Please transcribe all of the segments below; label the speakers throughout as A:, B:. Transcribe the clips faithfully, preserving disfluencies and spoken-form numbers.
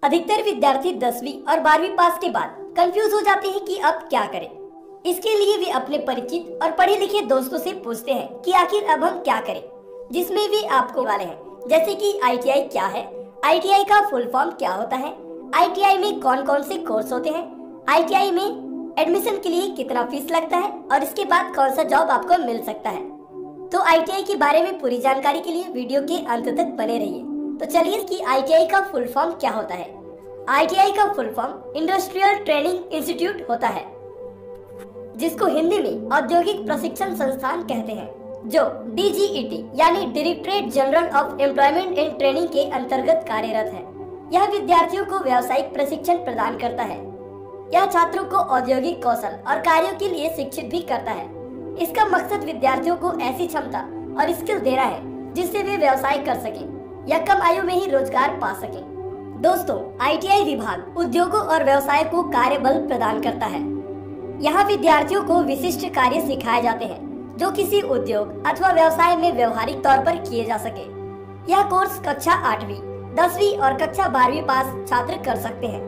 A: अधिकतर विद्यार्थी दसवीं और बारहवीं पास के बाद कंफ्यूज हो जाते हैं कि अब क्या करें। इसके लिए वे अपने परिचित और पढ़े लिखे दोस्तों से पूछते हैं कि आखिर अब हम क्या करें, जिसमें वे आपको वाले हैं जैसे कि आई टी आई क्या है, आई टी आई का फुल फॉर्म क्या होता है, आई टी आई में कौन कौन से कोर्स होते हैं, आई टी आई में एडमिशन के लिए कितना फीस लगता है और इसके बाद कौन सा जॉब आपको मिल सकता है। तो आई टी आई के बारे में पूरी जानकारी के लिए वीडियो के अंत तक बने रहिए। तो चलिए कि आई टी आई का फुल फॉर्म क्या होता है। आई टी आई का full form industrial training institute होता है, जिसको हिंदी में औद्योगिक प्रशिक्षण संस्थान कहते हैं, जो डी जी ई टी यानी directorate general of employment and training के अंतर्गत कार्यरत है। यह विद्यार्थियों को व्यावसायिक प्रशिक्षण प्रदान करता है। यह छात्रों को औद्योगिक कौशल और कार्यों के लिए शिक्षित भी करता है। इसका मकसद विद्यार्थियों को ऐसी क्षमता और स्किल देना है जिससे वे व्यवसाय कर सकें या कम आयु में ही रोजगार पा सकें। दोस्तों, आई टी आई विभाग उद्योगों और व्यवसाय को कार्यबल प्रदान करता है। यहाँ विद्यार्थियों को विशिष्ट कार्य सिखाए जाते हैं जो किसी उद्योग अथवा व्यवसाय में व्यवहारिक तौर पर किए जा सके। यह कोर्स कक्षा आठवीं, दसवीं और कक्षा बारहवीं पास छात्र कर सकते हैं।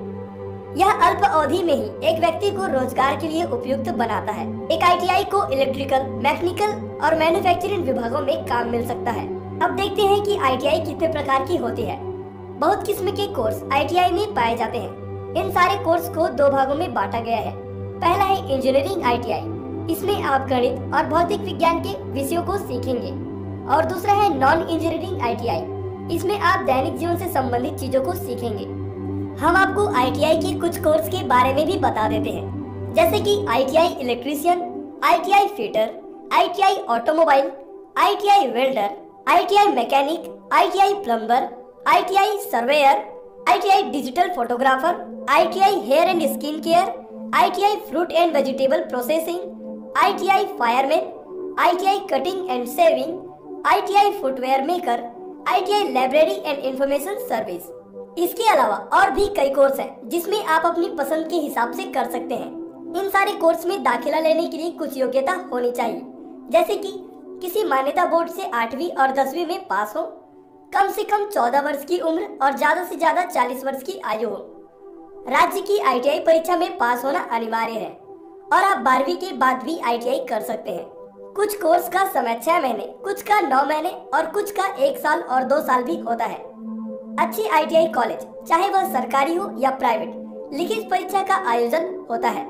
A: यह अल्प अवधि में ही एक व्यक्ति को रोजगार के लिए उपयुक्त बनाता है। एक आई टी आई को इलेक्ट्रिकल, मैकेनिकल और मैन्युफैक्चरिंग विभागों में काम मिल सकता है। अब देखते हैं कि आई टी आई कितने प्रकार की होती है। बहुत किस्म के कोर्स आई टी आई में पाए जाते हैं। इन सारे कोर्स को दो भागों में बांटा गया है। पहला है इंजीनियरिंग आई टी आई। इसमें आप गणित और भौतिक विज्ञान के विषयों को सीखेंगे। और दूसरा है non engineering I T I. इसमें आप दैनिक जीवन से संबंधित चीजों को सीखेंगे। हम आपको आई टी आई के कुछ कोर्स के बारे में भी बता देते हैं, जैसे कि I T I electrician, I T I fitter, I T I automobile, I T I welder, I T I mechanic, I T I plumber, I T I surveyor, I T I digital photographer, I T I hair and skin care, I T I fruit and vegetable processing, I T I fireman, I T I cutting and sewing, I T I footwear maker, I T I library and information service. इसके अलावा और भी कई course हैं जिसमें आप अपनी पसंद के हिसाब से कर सकते हैं। इन सारे कोर्स में दाखिला लेने के लिए कुछ योग्यता होनी चाहिए, जैसे कि किसी मान्यता बोर्ड से आठवीं और दसवीं में पास हो, कम से कम चौदह वर्ष की उम्र और ज्यादा से ज्यादा चालीस वर्ष की आयु हो। राज्य की आई टी आई परीक्षा में पास होना अनिवार्य है और आप बारहवीं के बाद भी आई टी आई कर सकते हैं। कुछ कोर्स का समय छह महीने, कुछ का नौ महीने और कुछ का एक साल और दो साल भी होता है। अच्छी आई टी आई कॉलेज, चाहे वह सरकारी हो या प्राइवेट, लिखित परीक्षा का आयोजन होता है।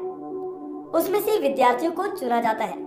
A: उसमें से विद्यार्थियों को चुना जाता है।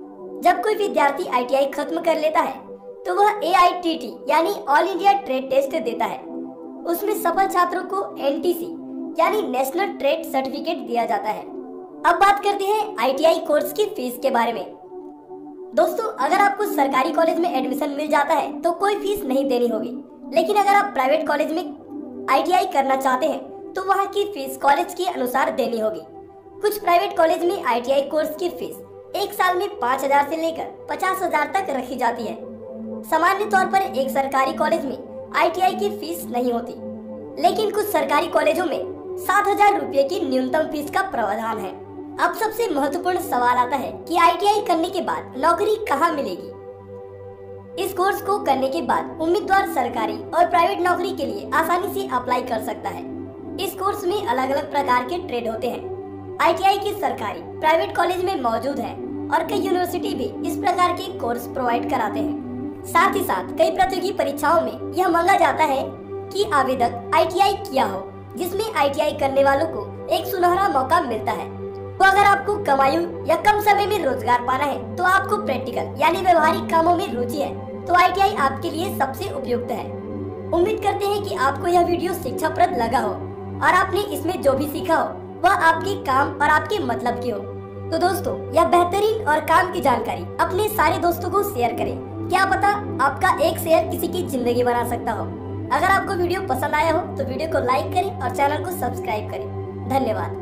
A: जब कोई विद्यार्थी आई टी आई खत्म कर लेता है तो वह ए आई टी टी यानी ऑल इंडिया ट्रेड टेस्ट देता है। उसमें सफल छात्रों को एन टी सी यानी नेशनल ट्रेड सर्टिफिकेट दिया जाता है। अब बात करते हैं आई टी आई कोर्स की फीस के बारे में। दोस्तों, अगर आपको सरकारी कॉलेज में एडमिशन मिल जाता है तो कोई फीस नहीं देनी होगी, लेकिन अगर आप प्राइवेट कॉलेज में आई टी आई करना चाहते हैं तो वहाँ की फीस कॉलेज के अनुसार देनी होगी। कुछ प्राइवेट कॉलेज में आई टी आई कोर्स की फीस एक साल में पाँच हजार से लेकर पचास हजार तक रखी जाती है। सामान्य तौर पर एक सरकारी कॉलेज में आई टी आई की फीस नहीं होती, लेकिन कुछ सरकारी कॉलेजों में सात हजार रूपए की न्यूनतम फीस का प्रावधान है। अब सबसे महत्वपूर्ण सवाल आता है कि आई टी आई करने के बाद नौकरी कहाँ मिलेगी। इस कोर्स को करने के बाद उम्मीदवार सरकारी और प्राइवेट नौकरी के लिए आसानी से अप्लाई कर सकता है। इस कोर्स में अलग अलग प्रकार के ट्रेड होते हैं। आई टी आई के सरकारी, प्राइवेट कॉलेज में मौजूद है और कई यूनिवर्सिटी भी इस प्रकार के कोर्स प्रोवाइड कराते हैं। साथ ही साथ कई प्रतियोगी परीक्षाओं में यह मांगा जाता है कि आवेदक आई टी आई किया हो, जिसमें आई टी आई करने वालों को एक सुनहरा मौका मिलता है। तो अगर आपको कम आयु या कम समय में रोजगार पाना है, तो आपको प्रैक्टिकल यानी व्यवहारिक कामों में रुचि है, तो आई टी आई आपके लिए सबसे उपयुक्त है। उम्मीद करते हैं कि आपको यह वीडियो शिक्षाप्रद लगा हो और आपने इसमें जो भी सीखा हो वह आपके काम और आपके मतलब की हो। तो दोस्तों, यह बेहतरीन और काम की जानकारी अपने सारे दोस्तों को शेयर करें। क्या पता आपका एक शेयर किसी की जिंदगी बना सकता हो। अगर आपको वीडियो पसंद आया हो तो वीडियो को लाइक करें और चैनल को सब्सक्राइब करें। धन्यवाद।